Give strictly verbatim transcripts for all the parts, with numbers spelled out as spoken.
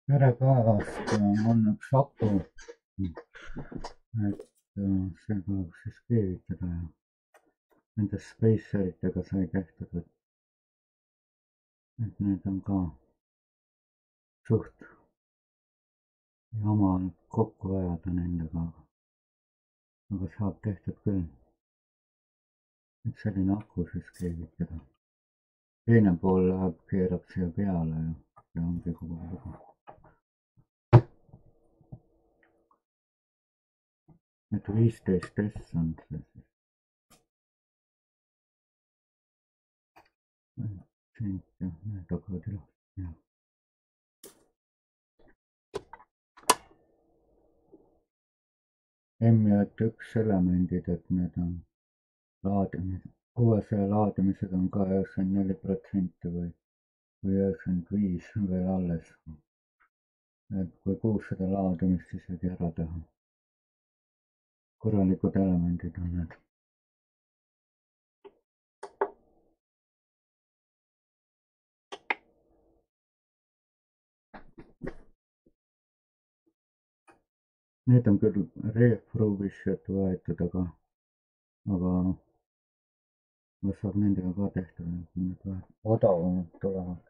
tere päevast, on üks aku, et see tuleb siis keevitada ja nende spaceritega sai tehtud, et, et need on ka suht jama kokku ajada nendega, aga saab tehtud küll, et selline aku siis keevitada. Teine pool läheb, keerab siia peale ja, ja ongi kogu lugu. et viisteist S on see siis. siin jah, need hakkavad ilusti ja. M J üks elemendid, et need on laadimis, kuuesaja laadimisega on ka üheksakümmend neli protsenti või, või üheksakümmend viis veel alles. et kui kuussada laadimist isegi ära teha. korralikud elemendid on need. Need on küll refurbished võetud, aga, aga saab nendega ka tehtud, et need vähe odavamad tulevad.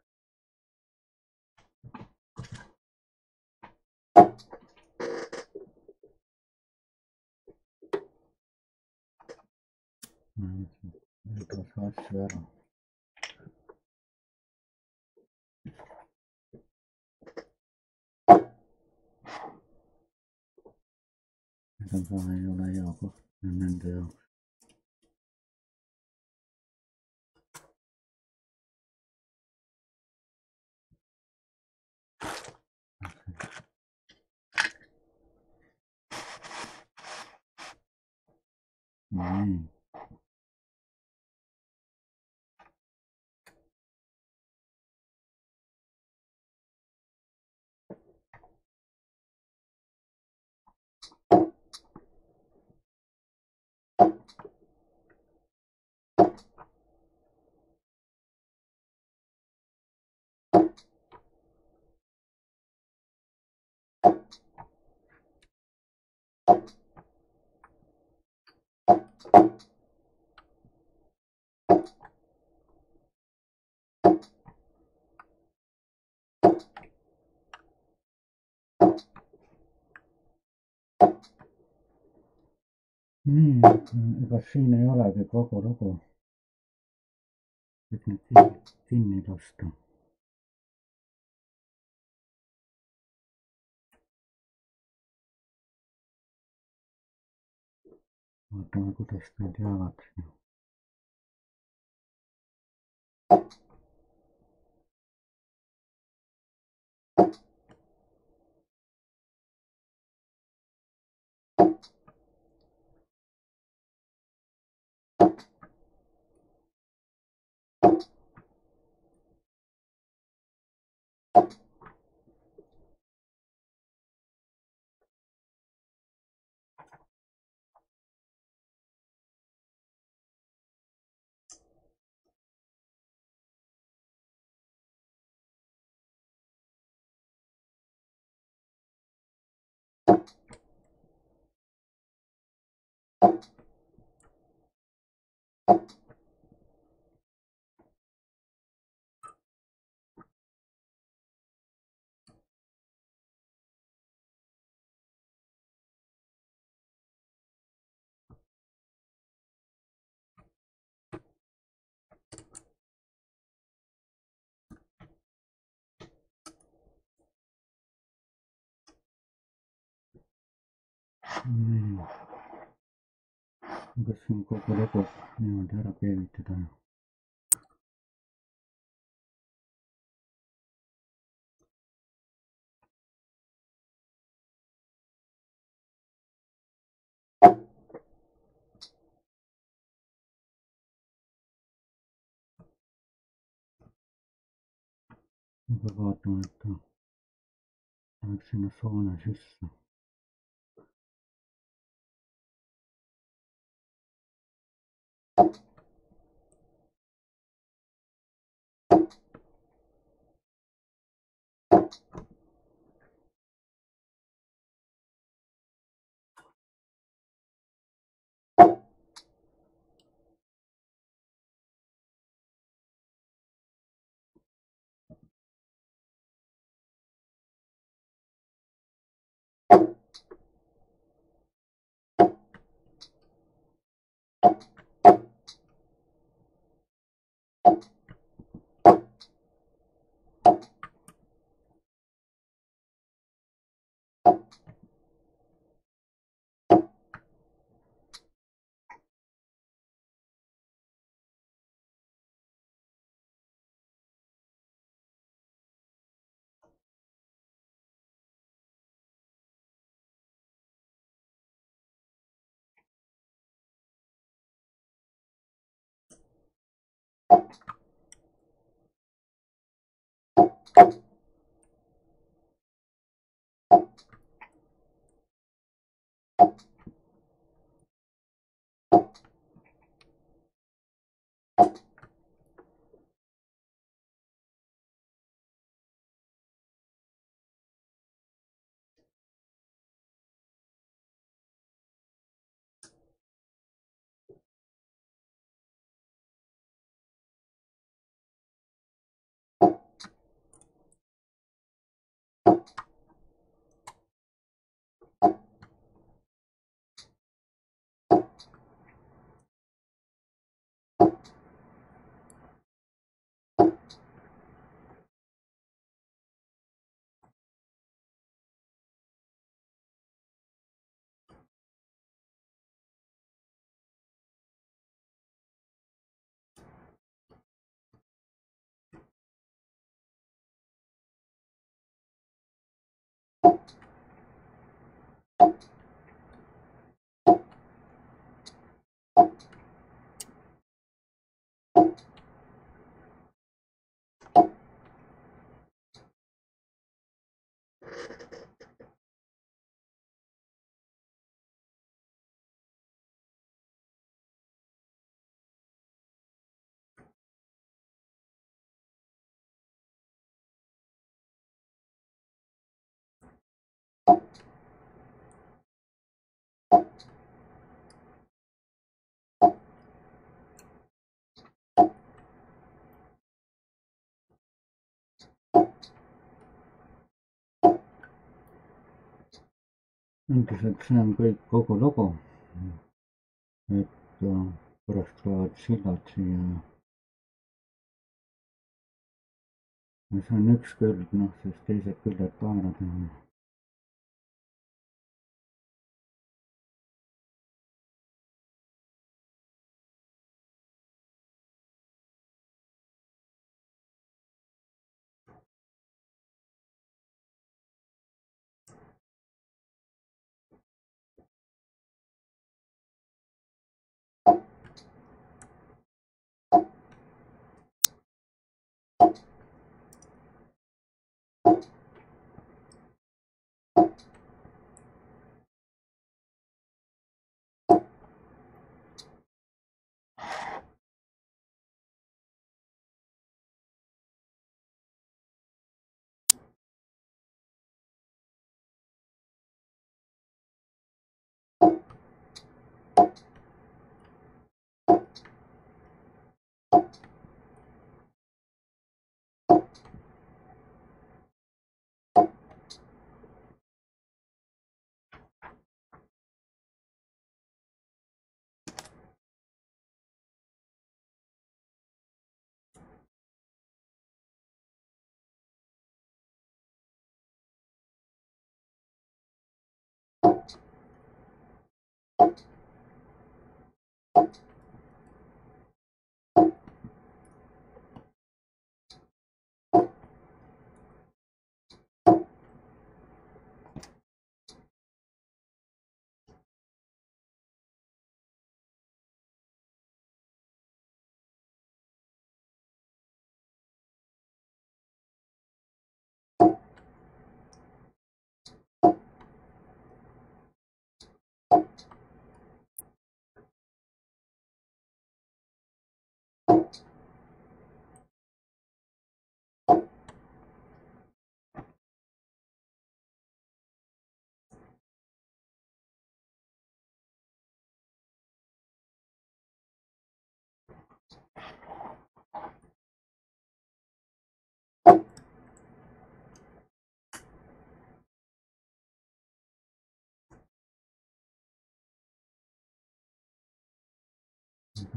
Need osa asju ära. Need on ka ei ole hea koht nende jaoks. nii. nii, ega siin ei olegi kogu lugu, et need kinni lasta. vaatame, kuidas need jäävad siin. nii. kas siin kogu lugu niimoodi ära keevitada? peab vaatama, et ta läheb sinna soone sisse. üldiselt see on kõik kogu lugu, et pärast tulevad sillad siia ja see on üks külg, noh siis teised küljed ka ära teha.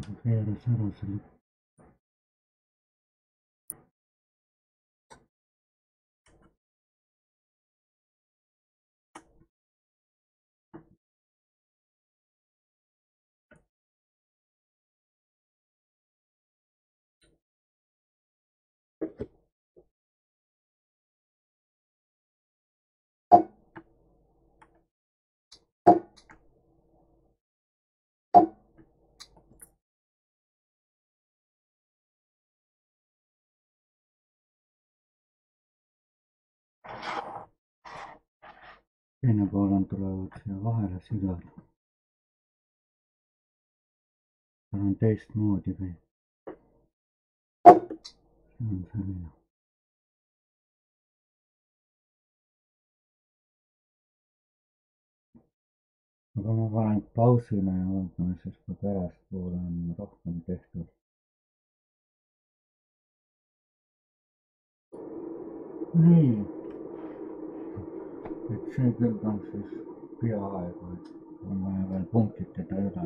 keeras ära selle. Teine pool on, tulevad siia vahele sigad. seal on teistmoodi kõik. see on selline. aga ma panen pausile ja vaatame siis, kui pärastpoole on rohkem tehtud. nii. et see külg on siis peaaegu, et on vaja veel punktitada üle.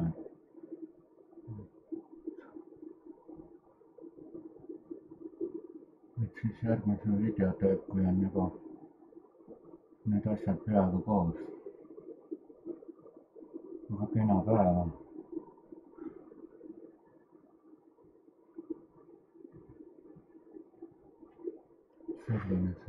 et siis järgmise video teeb, kui on juba need asjad peaaegu koos. aga kena päeva. selline see.